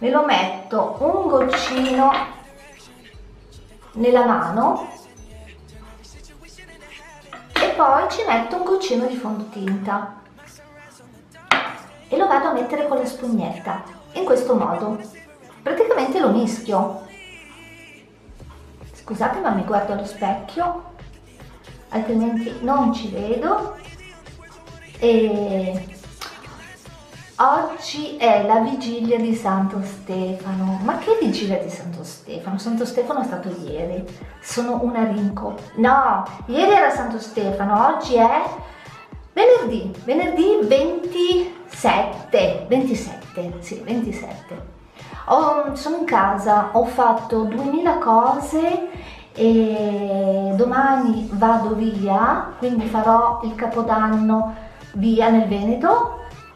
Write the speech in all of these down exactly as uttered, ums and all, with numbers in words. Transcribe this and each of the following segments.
me lo metto un goccino nella mano e poi ci metto un goccino di fondotinta e lo vado a mettere con la spugnetta in questo modo. Praticamente lo mischio. Scusate, ma mi guardo allo specchio, altrimenti non ci vedo. E oggi è la vigilia di Santo Stefano. Ma che vigilia di Santo Stefano? Santo Stefano è stato ieri. Sono una rinco. No, ieri era Santo Stefano, oggi è venerdì, venerdì ventisette, ventisette, sì, ventisette. Oh, sono in casa, ho fatto duemila cose e domani vado via, quindi farò il Capodanno via nel Veneto.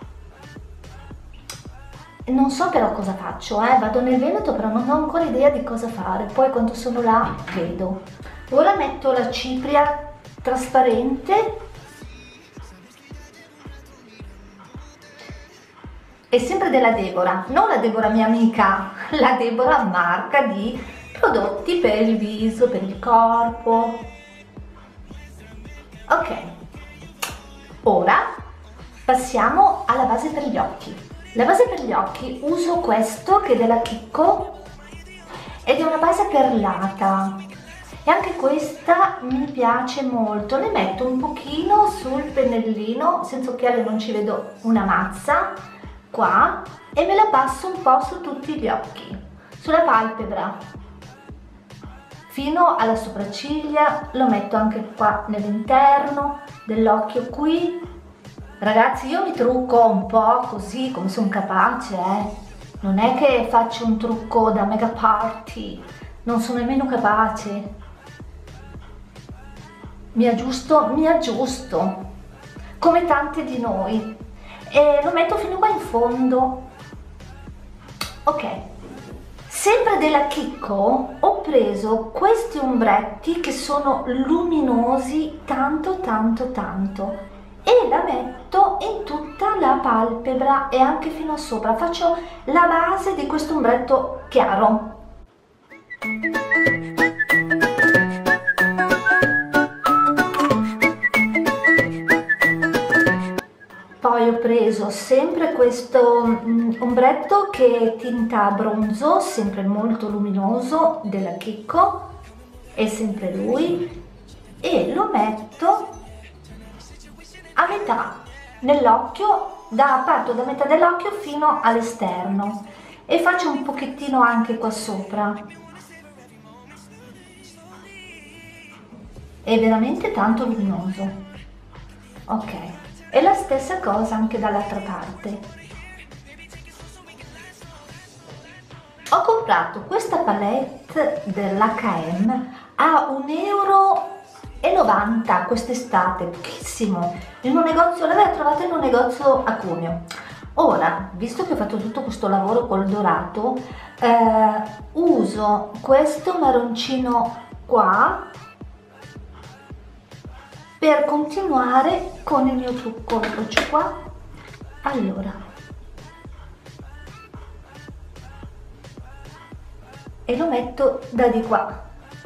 Non so però cosa faccio, eh? Vado nel Veneto però non ho ancora idea di cosa fare, poi quando sono là vedo. Ora metto la cipria trasparente e sempre della Deborah, non la Deborah mia amica, la Deborah marca di prodotti per il viso, per il corpo. Ok, ora passiamo alla base per gli occhi. La base per gli occhi uso questo che è della Kiko ed è una base perlata e anche questa mi piace molto. Ne metto un pochino sul pennellino, senza occhiali non ci vedo una mazza, qua, e me la passo un po' su tutti gli occhi, sulla palpebra fino alla sopracciglia, lo metto anche qua nell'interno dell'occhio qui. Ragazzi, io mi trucco un po' così come sono capace, eh. Non è che faccio un trucco da mega party, non sono nemmeno capace. Mi aggiusto, mi aggiusto, come tante di noi. E lo metto fino qua in fondo. Ok, sempre della Kiko ho preso questi ombretti che sono luminosi tanto tanto tanto e la metto in tutta la palpebra e anche fino a sopra. Faccio la base di questo ombretto chiaro. Poi ho preso sempre questo um, ombretto che è tinta bronzo, sempre molto luminoso, della Kiko, è sempre lui, e lo metto a metà nell'occhio, da, parto da metà dell'occhio fino all'esterno e faccio un pochettino anche qua sopra. È veramente tanto luminoso. Ok. E la stessa cosa anche dall'altra parte. Ho comprato questa palette dell'H e M a un euro e novanta quest'estate, pochissimo, in un negozio, l'avevo trovata in un negozio a Cuneo. Ora, visto che ho fatto tutto questo lavoro col dorato, eh, uso questo marroncino qua per continuare con il mio trucco. Lo faccio qua, allora, e lo metto da di qua,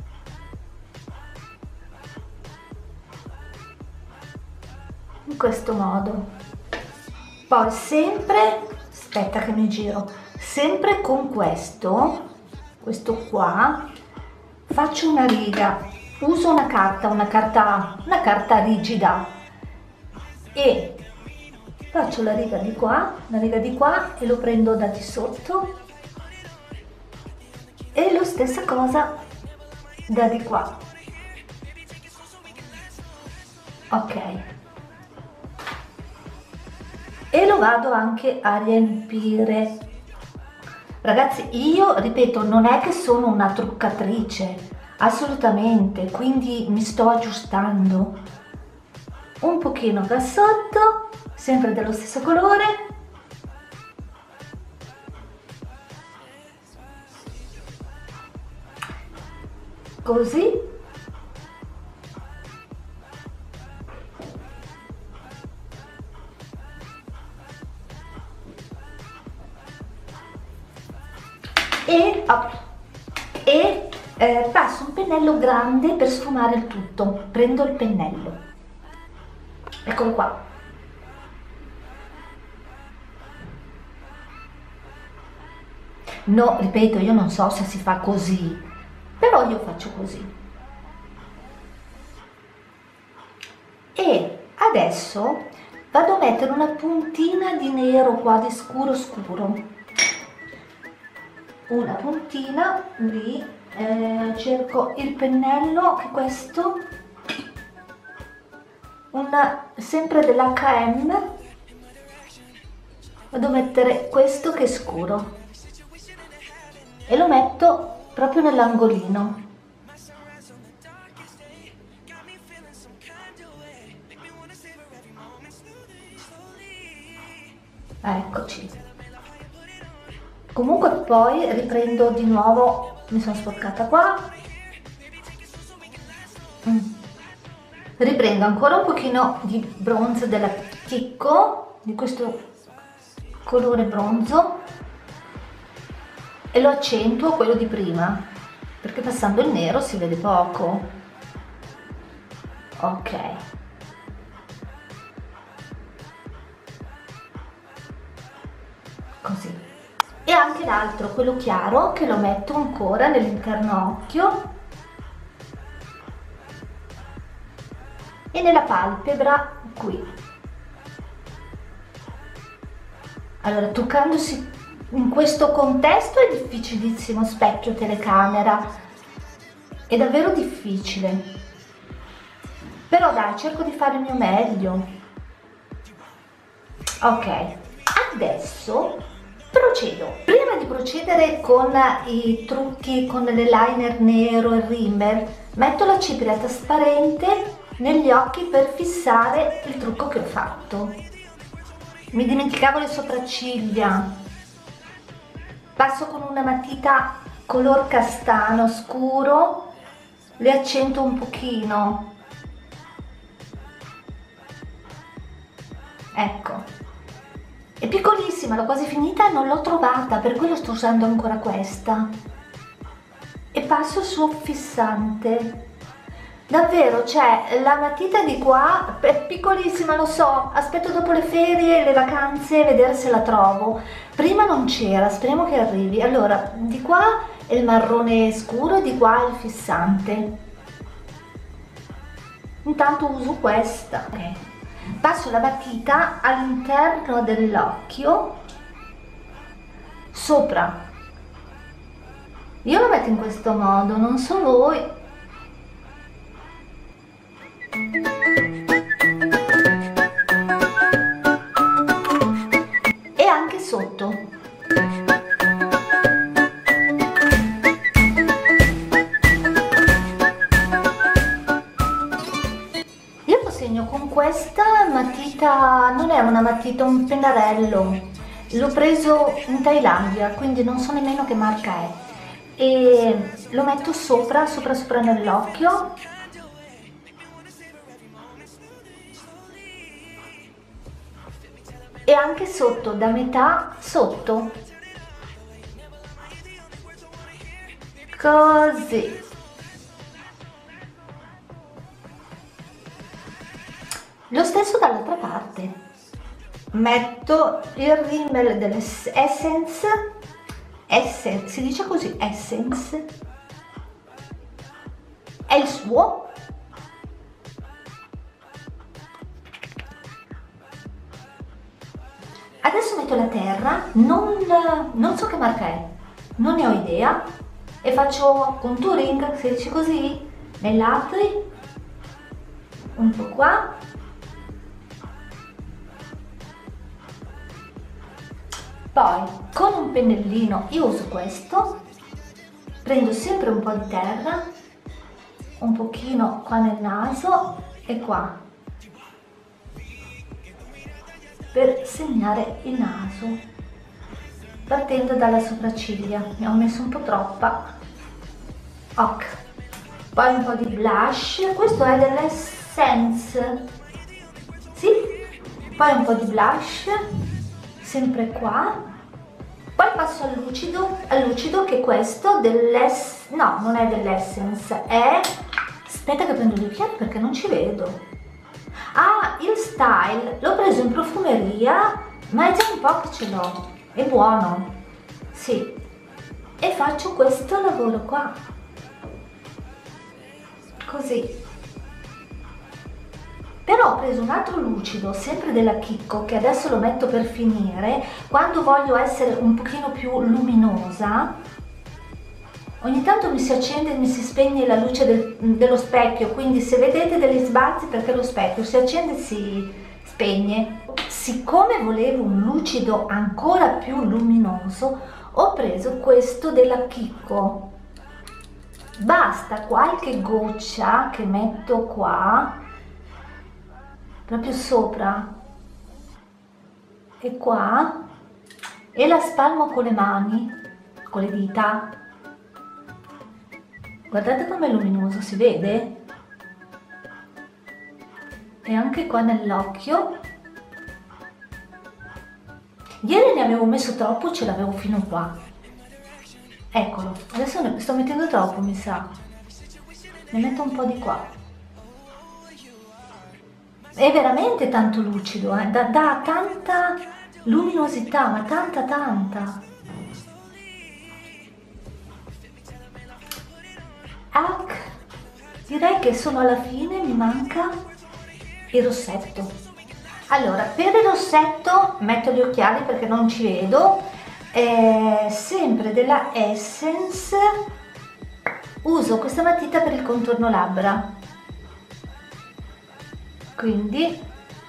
in questo modo. Poi sempre, aspetta che mi giro, sempre con questo, questo qua, faccio una riga. Uso una carta, una carta, una carta rigida e faccio la riga di qua, la riga di qua e lo prendo da di sotto e lo stessa cosa da di qua. Ok. E lo vado anche a riempire. Ragazzi, io ripeto, non è che sono una truccatrice. Assolutamente, quindi mi sto aggiustando un pochino da sotto, sempre dello stesso colore, così, e, oh, e eh, passo un pennello grande per sfumare il tutto. Prendo il pennello, eccolo qua. No, ripeto, io non so se si fa così, però io faccio così. E adesso vado a mettere una puntina di nero qua, di scuro scuro, una puntina lì, eh, cerco il pennello, che è questo, una, sempre dell'H e M, vado a mettere questo che è scuro e lo metto proprio nell'angolino. Eccoci. Comunque poi riprendo di nuovo, mi sono sporcata qua, mm. riprendo ancora un pochino di bronzo della Chicco, di questo colore bronzo, e lo accentuo quello di prima, perché passando il nero si vede poco. Ok. Così. E anche l'altro, quello chiaro, che lo metto ancora nell'interno occhio e nella palpebra qui. Allora, toccandosi in questo contesto è difficilissimo, specchio, telecamera, è davvero difficile, però dai, cerco di fare il mio meglio. Ok, adesso procedo. Prima di procedere con i trucchi, con l'eyeliner nero e il rimmer, metto la cipria trasparente negli occhi per fissare il trucco che ho fatto. Mi dimenticavo le sopracciglia. Passo con una matita color castano scuro, le accentuo un pochino. Ecco. È piccolissima, l'ho quasi finita e non l'ho trovata, per quello sto usando ancora questa. E passo su fissante. Davvero, cioè, la matita di qua è piccolissima, lo so, aspetto dopo le ferie, le vacanze, vedere se la trovo. Prima non c'era, speriamo che arrivi. Allora, di qua è il marrone scuro e di qua è il fissante. Intanto uso questa. Ok. Passo la matita all'interno dell'occhio, sopra. Io lo metto in questo modo, non so voi. E anche sotto. Io lo segno con questa matita, non è una matita, un pennarello. L'ho preso in Thailandia, quindi non so nemmeno che marca è. E lo metto sopra, sopra sopra nell'occhio. E anche sotto, da metà sotto, così. Lo stesso dall'altra parte. Metto il rímel dell'Essence, Essence, si dice così, Essence, è il suo. Adesso metto la terra, non, non so che marca è, non ne ho idea, e faccio contouring, si dice così, nei labbri, un po' qua, poi con un pennellino, io uso questo, prendo sempre un po' di terra, un pochino qua nel naso e qua, per segnare il naso, partendo dalla sopracciglia. Ne ho messo un po' troppa. Ok, poi un po' di blush, questo è dell'Essence, sì, poi un po' di blush sempre qua, poi passo passo al lucido, al lucido che è questo dell'Ess, no, non è dell'Essence, è, aspetta che prendo gli occhiali perché non ci vedo. Ah, il Style, l'ho preso in profumeria, ma è già un po' che ce l'ho, è buono, sì, e faccio questo lavoro qua, così. Però ho preso un altro lucido, sempre della Kiko, che adesso lo metto per finire, quando voglio essere un pochino più luminosa. Ogni tanto mi si accende e mi si spegne la luce del, dello specchio, quindi se vedete degli sbalzi perché lo specchio si accende e si spegne. Siccome volevo un lucido ancora più luminoso, ho preso questo della Kiko. Basta qualche goccia che metto qua, proprio sopra e qua, e la spalmo con le mani, con le dita. Guardate com'è luminoso, si vede? E anche qua nell'occhio. Ieri ne avevo messo troppo, ce l'avevo fino qua. Eccolo, adesso ne sto mettendo troppo, mi sa. Ne metto un po' di qua. È veramente tanto lucido, eh? dà, dà tanta luminosità, ma tanta tanta. Ecco, direi che sono alla fine, mi manca il rossetto. Allora, per il rossetto metto gli occhiali perché non ci vedo, eh, sempre della Essence, uso questa matita per il contorno labbra. Quindi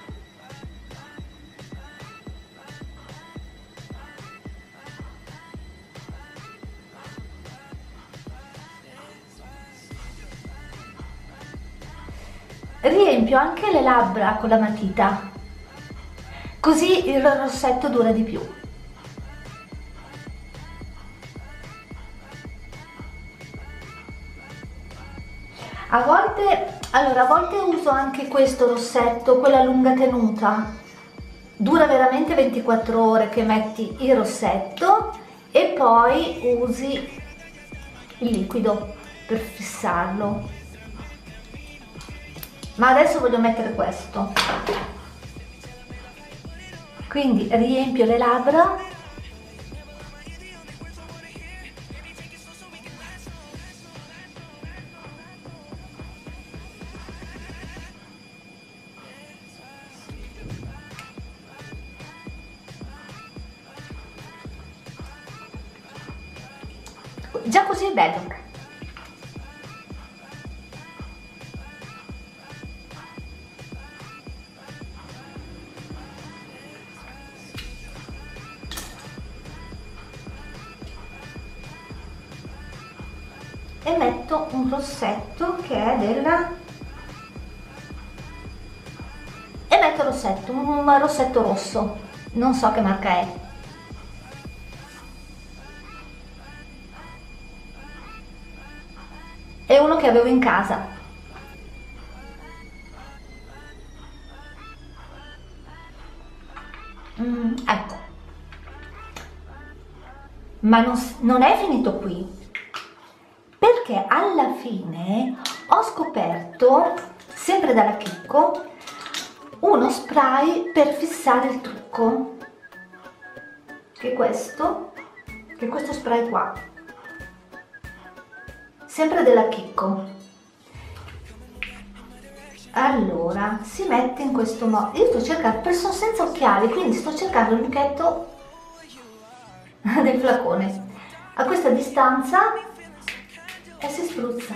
riempio anche le labbra con la matita, così il rossetto dura di più. A volte, allora, a volte uso anche questo rossetto, quella lunga tenuta, dura veramente ventiquattro ore, che metti il rossetto e poi usi il liquido per fissarlo. Ma adesso voglio mettere questo, quindi riempio le labbra . Già così è bello. E metto un rossetto che è della e metto il rossetto, un rossetto rosso, non so che marca è. È uno che avevo in casa. Mm, ecco. Ma non, non è finito qui, perché alla fine ho scoperto, sempre dalla Kiko, uno spray per fissare il trucco, che è questo, che è questo spray qua. Sempre della Kiko. Allora, si mette in questo modo. Io sto cercando, sono senza occhiali, quindi sto cercando il lucchetto del flacone. A questa distanza e si spruzza.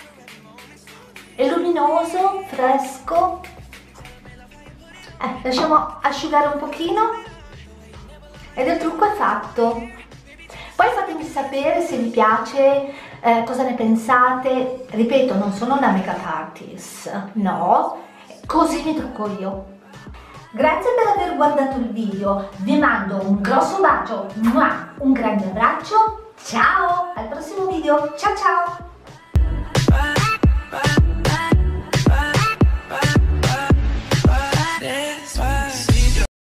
È luminoso, fresco. Eh, lasciamo asciugare un pochino ed il trucco è fatto. Poi fatemi sapere se vi piace, eh, cosa ne pensate. Ripeto, non sono una make-up artist, no, così mi trucco io. Grazie per aver guardato il video, vi mando un grosso bacio, un grande abbraccio, ciao, al prossimo video, ciao ciao!